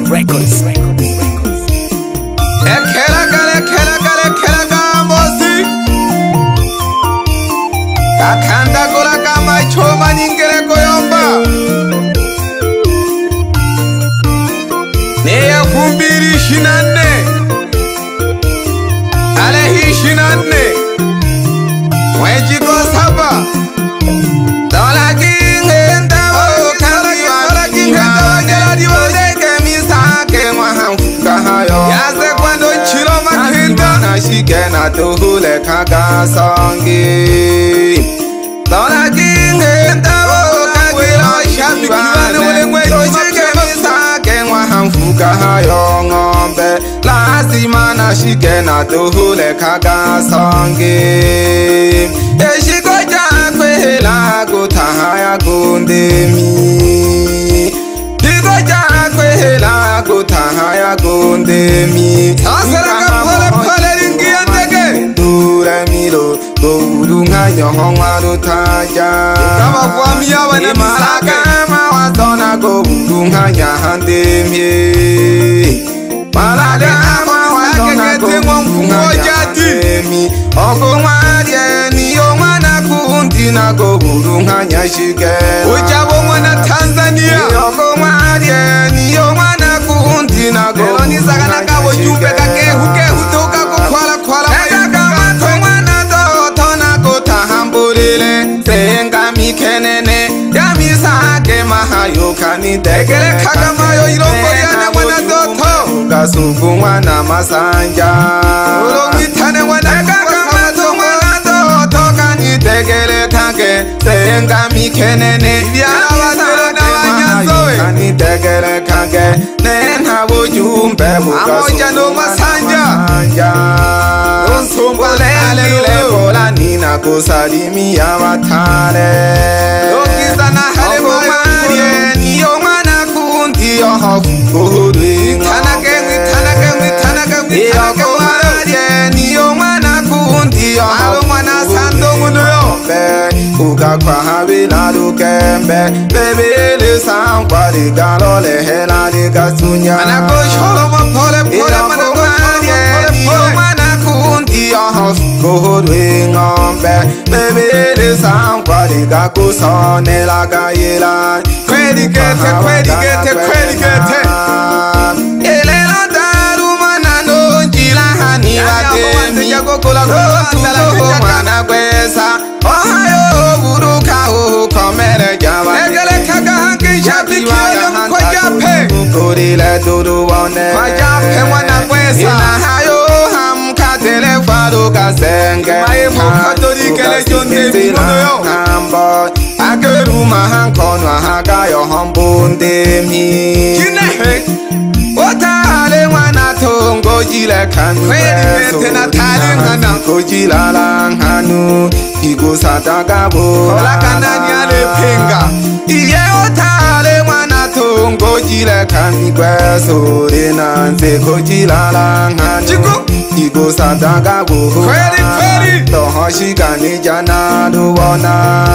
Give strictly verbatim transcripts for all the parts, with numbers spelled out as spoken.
Records. Ekela kale ekela kale ekela kambosi kakanda kola kama choma nyingere koyomba neya kumbiri shinane alehi shinane wejiko saba dola kinge ndawo kala kinge ndawo jela diwozeke misake mwahamfuka hayo yaze kwando chilo makinda na shikena tuhule kaga songi dola kinge ndawo kagilo shabikiwane ule mwejo shike misake mwahamfuka hayo ngombe lazima na shikena tuhule kaga songi eshiko jakwe la kutahaya kundemi Digo jakwe la kutahaya kundemi Asaraka pole pole ringia teke Dure milo Gourunga yohonga rutaja Kama kwa miyawa na misake Mawazona gourunga yahandemi Malade ama wazona gourunga yahandemi Okumwadye niyo mwana kuntina gourunga nyashike Ujabo mwana Tanzania Okumwadye niyo mwana kuntina gourunga nyashike Lelo nisagana kabo jupe kake huke hutoka kukwala kwala Ega kama tomwana totona kutahambulile Senga mikenene Yamisake mahayo kanitekele Kagamayo ilongo yana mwana toto Kasuku mwana masanja Ulongitane mwana kagama tomwana toto Kanitekele kage Senga mikenene Yamisake mahayo kanitekele kage Nena wujumbe Amoja no masanja Nsumbalele kola nina kusalimi ya watale Lokizana hale mwaye niyo mwana kundi yoho kuhuri Tanake mwitanake mwitanake mwitanake mwaye niyo mwana kundi yoho mwana sando munuyo Uga kwa habila lukembe Bebele sangwari galole hela liga sunya Manako sholo mapole pole manako mwaye niyo mwana kundi yoho kuhuri ngombe Bebele sangwari gakusone laga yela Kwedigete kwedigete kwedigete Elela daru manano njila hani wakemi Rotuko mwana kwesa Ohayo buruka ukomere jawa Egele kaga hangi shabiki oyo mkwa jape Kurile duru wane Kwa jape mwana kwesa Inahayo hamka telefado kasenge Mae mukadori kele jonde mikono yo Nambo Akeru mahankono hagayo hombundi mi Jine Otale wana tongo jile kanu Kwedi na tale ngana Kujila langhanu Igo sataka bo Ola kanani ale pinga Iye otale wana tongo jile kanu Kweso rina nse kujila langhanu Chiku Igo sataka bo Kwedi kwedi Toho shikani jana duwana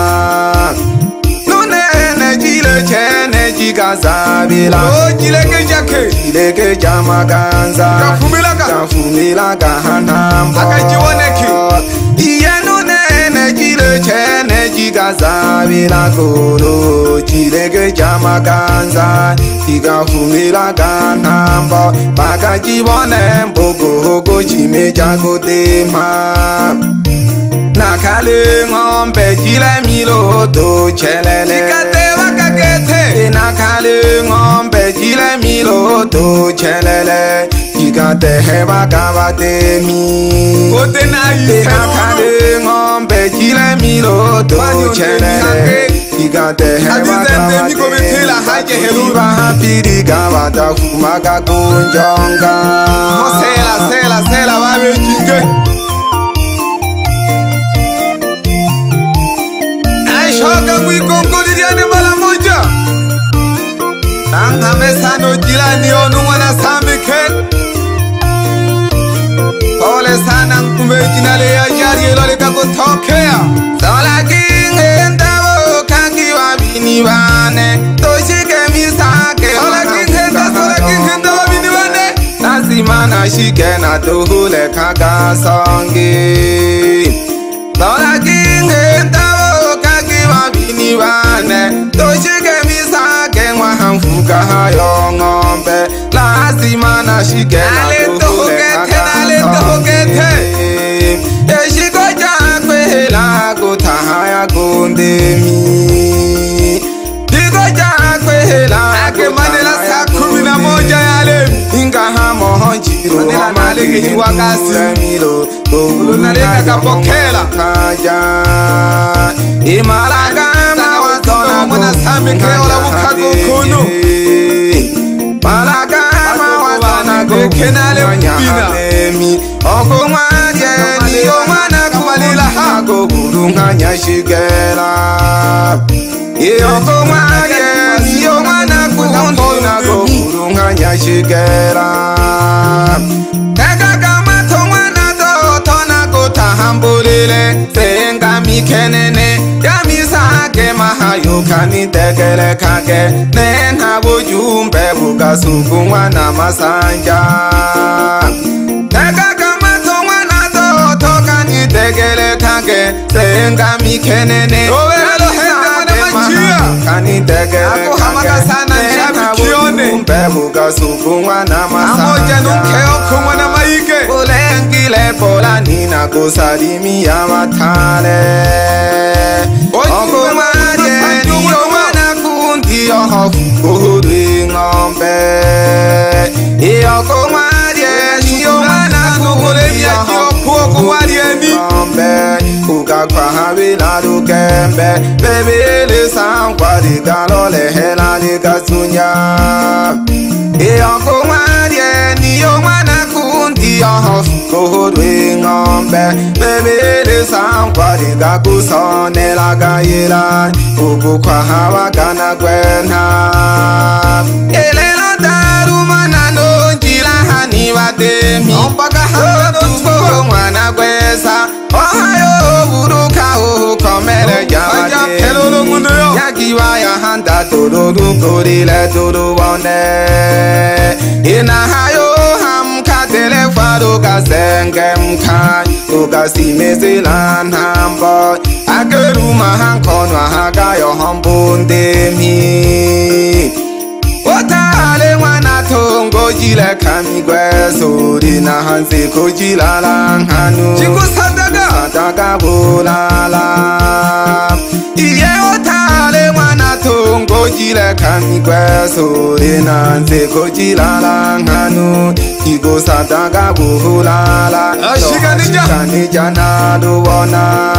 Jile chene jika zabila Oh jile ke jake Jile ke jama ganza Kafumilaka Kafumilaka hanamba Aka jiwaneki Iye nune jile chene jika zabila Kolo Jile ke jama ganza Jika fumilaka hanamba Baka jiwane mboko hoko chime jako tema Nakale ngombe jile milo to chelele Jikate wakakete Nakale ngombe jile milo to chelele Jikate heba kawate mi Kote na yise Nakale ngombe jile milo to chelele Jikate heba kawate mi Iba hapiri kawata kumaka kunjonga Sela sela sela wabe jinge Shoka mwikongo diriane mala moja Nanga mesano jilani onu mwana sambiken Pole sana nkume jinale ya jari elole kako tokea Sola kinge ndawo kangi wabini wane Toshike misake Sola kinge nda sola kinge shikena tuhule kaka songi Tola kinge tabo kaki wabini wane Toshike misake mwa hamfuka hayo ngombe Lazima na shikena tuhule kaka songi Eshiko jakwe la kutahaya kundemi Diko jakwe la Ake manela saa kumi na moja yale Inga hamo honjiro Manela nalege hiwakasi Ulu naleka kapokela Imalaga Mawazona mwana sami kreola mukago kunu Malaga mawazona Kenale mpina Oko mwadye niyo mwana kumalila hago Burunga nyashigela Oko mwadye niyo mwana kuhundina go Burunga nyashigela Teka kama tongwana do Tona go tahambulile Senga mikenene Yamisake mahayo kani tekele kake Nena bujumbe buka suku mwana masanja Teka kama tongwana do Toka ni tekele kake Senga mikenene Owelo hende mwana manjia Kani tekele Ako hamaka sana njabi kione Bujumbe buka suku mwana masanja Amoja nunkeo kumwana maike Ulengile pola nina kusalimi ya matale Oko maje niyo mana kundi yohofu kuhudwi ngombe Iyoko maje niyo mana kuhudwi yohofu ngombe Ukakwa habila lukembe Bebele sangwari kalole hela likasunya Iyoko maje niyo mana kundi yohofu kuhudwi ngombe Bebele sangwari kakusone la gayela Ukukwa hawa gana gwena Elelo darumana no njila hani watemi Ompaka hana no Tuko mwana gweza Ohayo buruka ukomele jamade pelolo mundo yo Yakiwa ya handa tururu kurile turuwane Ina hayo hamka telefado kasenge mka Ukasimezi lan hambo Akeruma hankonwa hagayo hambundemi Otale wana tongo jile kamigwe Suri na hansi kujila lang hanu Chiku sadaga Sadaga bulala Iye otale wana tongo jile kamigwe Suri na hansi kujila lang hanu Chiku sadaga bulala Ashika nija Ashika nija na duwana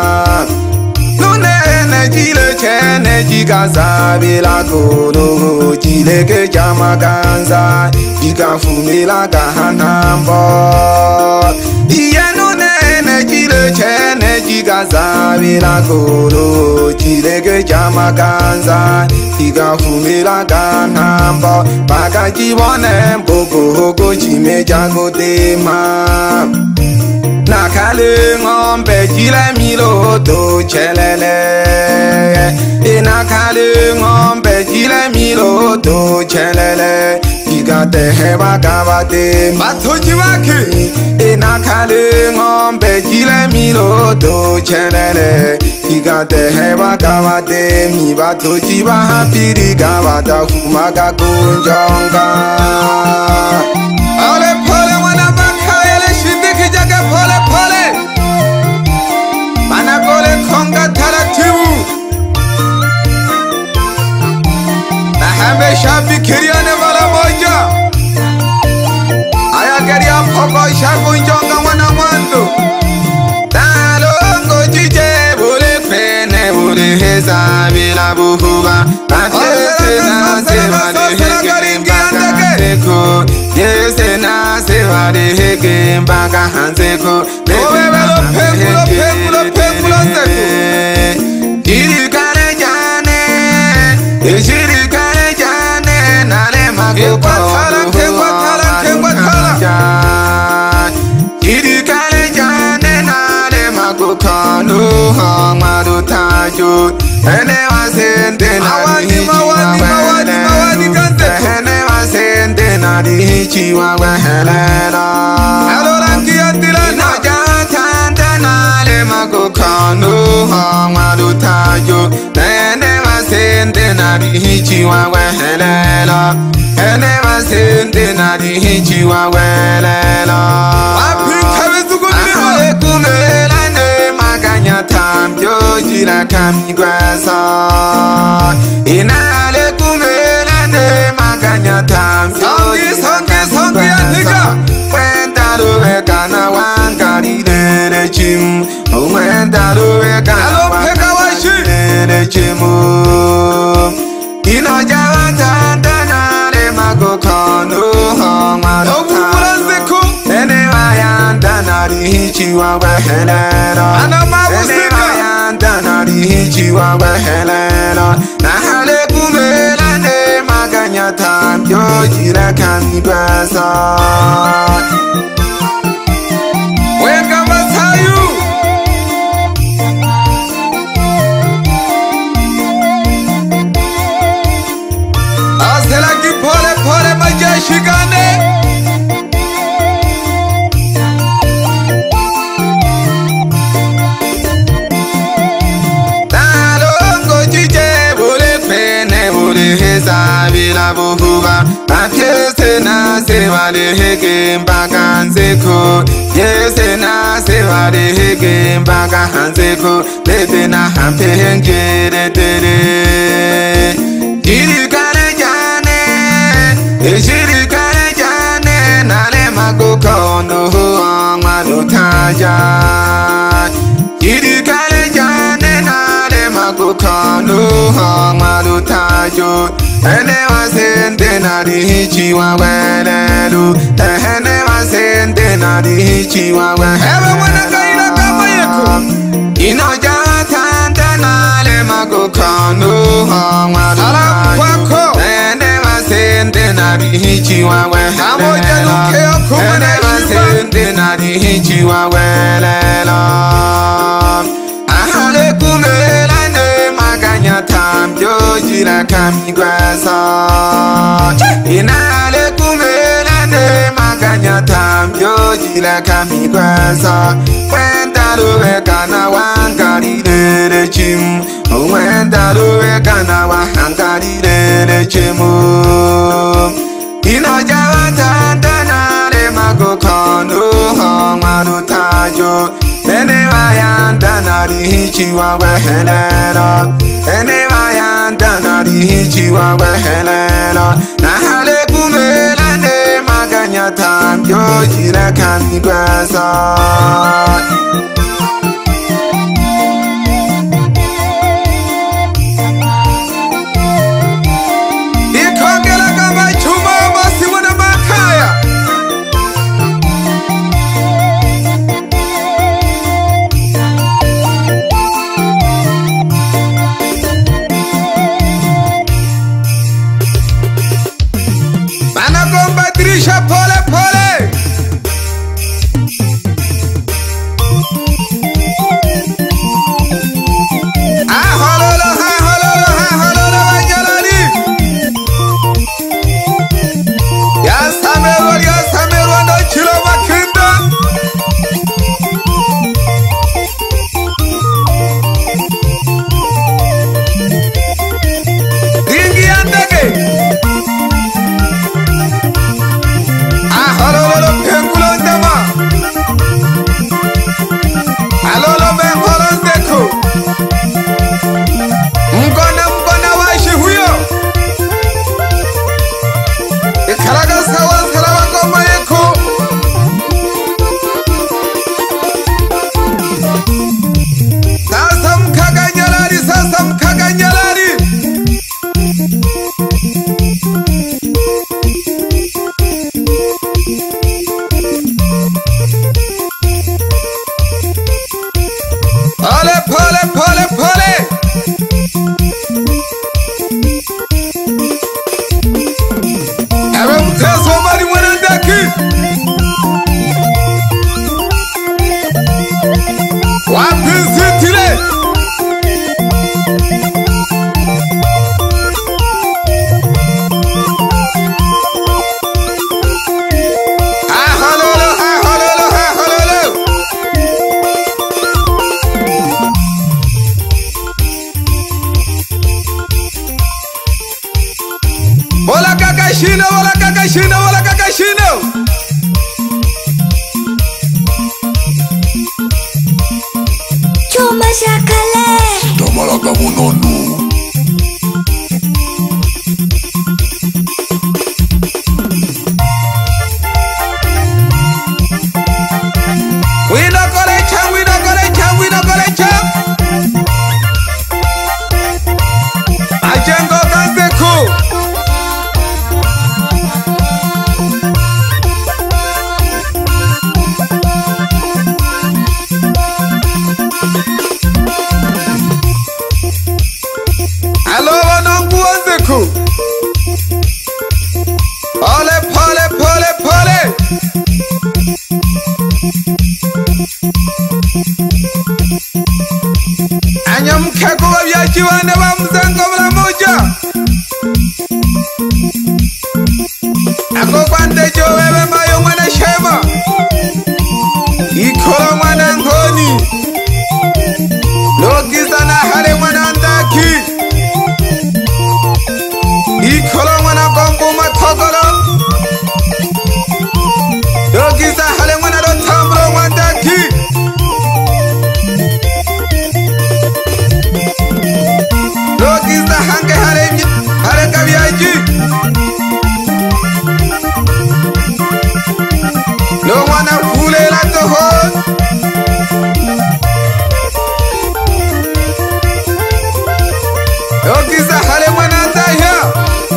Nune jile chene jiga zabila kono Jile ke jama ganza Jiga fumila gahanambo Iye nune jile chene jiga zabila kono Jile ke jama ganza Jiga fumila gahanambo Baka jibone mboko hoko jime jago dema Nakale ngombe jile milo do chelele Nakale ngombe jile milo do chelele Jigate heba kabate Matoji wake Nakale ngombe jile milo do chelele Jigate heba kabate Mi bato jiba hapiri kabata Fumaga kunjonga Ale pole wana baka ele shindiki jaga pole pole Mana gole konga taratibu Na hame shabi kiriane wala moja Aya geria poko shabu njonga wana mwando Talongo jije bule pene bule heza bila buhuba Atese na sewa de heke mpaka hanseko Yese na sewa de heke mpaka hanseko Owebelo pengulo pengulo pengulo seko Jiri kare jane Jiri kare jane Nale makupo Kengwatala kengwatala kengwatala Jiri kare jane Nale makupo Nuho madu tajo Ene wa sente na Mawani mawani mawani mawani kante Ene wa sente na di chiwa wehelelo. Alora kiatila Ino jatanda na le mago kanu hongwa du tayo. Nene masende na di chiwa wehelelo. Nene masende na di chiwa wehelelo. Apika bezuguniro. Ale kumela ne maganya tambyo jira kamigwasa. Inale kumela ne maganya tambyo jira kamigwasa. Wendalo wekana wangari dere chim. Wendalo wekana wangari dere chimu. Ino jawatanda na le mago kanu hongwa do tayo. Ene wayanda na di chiwa wehelelo. Ana mabusika. Ene wayanda na di chiwa wehelelo. Na hale kumela ne maganya tambyo jira kamigwasa. Weka masayu. Asela ki pole pole majeshi gane. Talongo jije bole pene bole heza bila buhuba. Apiese na sevale hege mpaka nzeko. Yese na sevale hege mpaka nzeko. Lete na hampengere tere. Jirikane jane, jirikane jane. Nale mago kono hongwa do taja. Jirikane jane nale mago kono hongwa do tajo. Ene wasende na di chiwa welelu. Ene wasende na di chiwa welelu. Ewe wana kaila kama yeko. Ino jatanda nale mago kono hongwa do Salam kwako. Ene wasende na di chiwa welelu. Namoja nukeo kumana Ene shiba. wasende na di chiwa welelu. Ahale kumela ne maganya tambyo jira kamigwasa. Inale kumela ne maganya tambyo jira kamigwasa. Wendalo wekana wangari dere chim. Wendalo wekana wangari dere chimu. Ino jawatanda nale mago kono hongwa do tajo. Ene wayanda na di chiwa wehelelo. Ene wayanda na di chiwa wehelelo. Na hale kumela ne maganya tambyo jira kamigwasa. Ikongela kama chuma basi wana makaya. Anagomba dirisha pole pole. kakashino wala kakashino. Chuma shakale Tamalaga munonu. Wino kore chang, wino kore chang, wino kore chang. Ajengo kanseku. Alo wanongu wanzeku. Pole pole pole pole. Anyamkeko wabyaji wane wa mzengo mla moja. Ako kwante jo wewe mayo mwana shema. Ikolo mwana ngoni. Logiza na hale mwana ndaki. Ikolo mwana gombo matogolo. Logiza hale mwana rotambro mwandaki. Logiza hange hale hale kabyaji. Lo mwana fule la toho. Logiza hale mwana ndahya.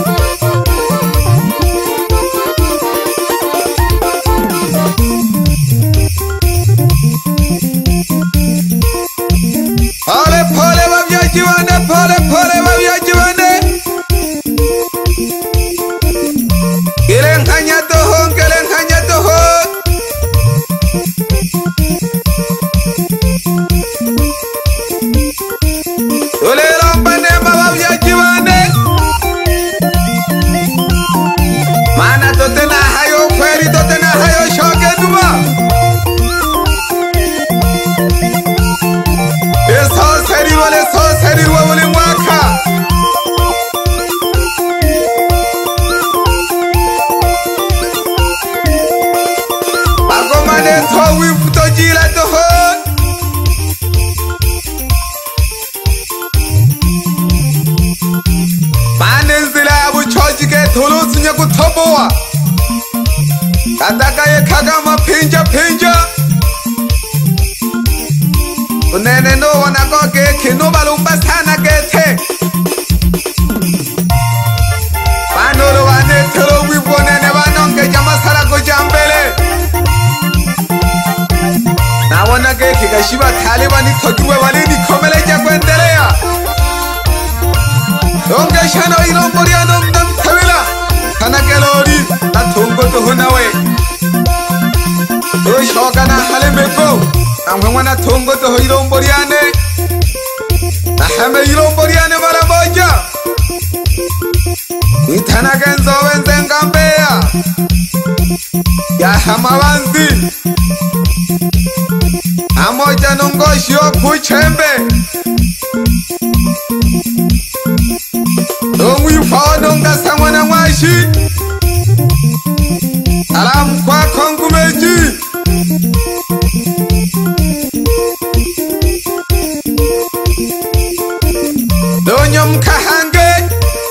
Pole pole wabyaji wane, pole pole wabyaji wane. Kelenkanya toho, kelenkanya toho. Tole lomba nema wabyaji wane. Mana tote na hayo kweri, tote na hayo shoke numa. Eso seri wale so seri wale mwaka. Bago mane to wifuto jila to ho. Mane zila abu choji ke tholo sunya kutoboa. Kataka ye kagama pinja pinja. Unene no wanako keke no balumba sana kete. Panolo wane tero wibone ne wanonge jama sara ko jambele. Na wana keke kashiba talibani tokiwe wali ni komele ja kwendelea. Donge shano ilombori anom dam tawila. Kana kelori na tungo to hunawe. Do shoka na halemeko. Amwana tongo to ilomboriane. Ahame ilomboriane mara moja. Itana genzo wenzenga mbea. Ya hamawanzi. Amoja nungoshi o kuchembe. Dongwi fao nunga samwana mwashi. Alam kwa kongu meji. Donyom kahange.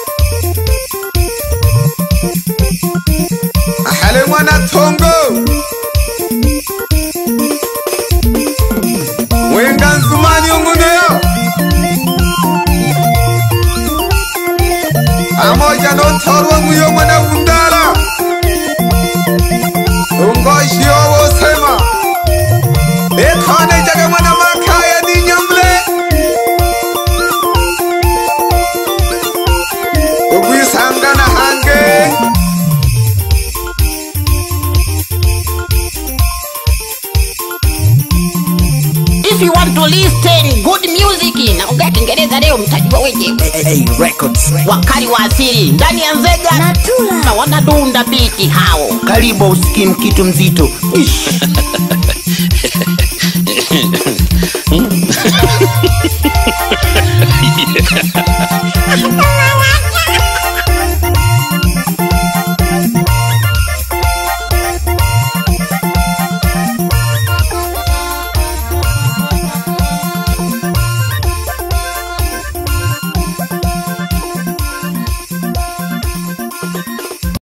Ahale mwana tongo. Wenga nzumani unguneyo. Amoja no torwa muyo mwana undala. Ungoshi owo sema. Ekane jaga mwana makaya ni nyamle. Sangana hange. If you want to listen good music na ongea Kiingereza leo mtajua wenyewe. Hey, hey, records. Wakali wa asili ndani ya Nzega Natula na wanadunda biti hao. Karibu usikie kitu mzito. Ish.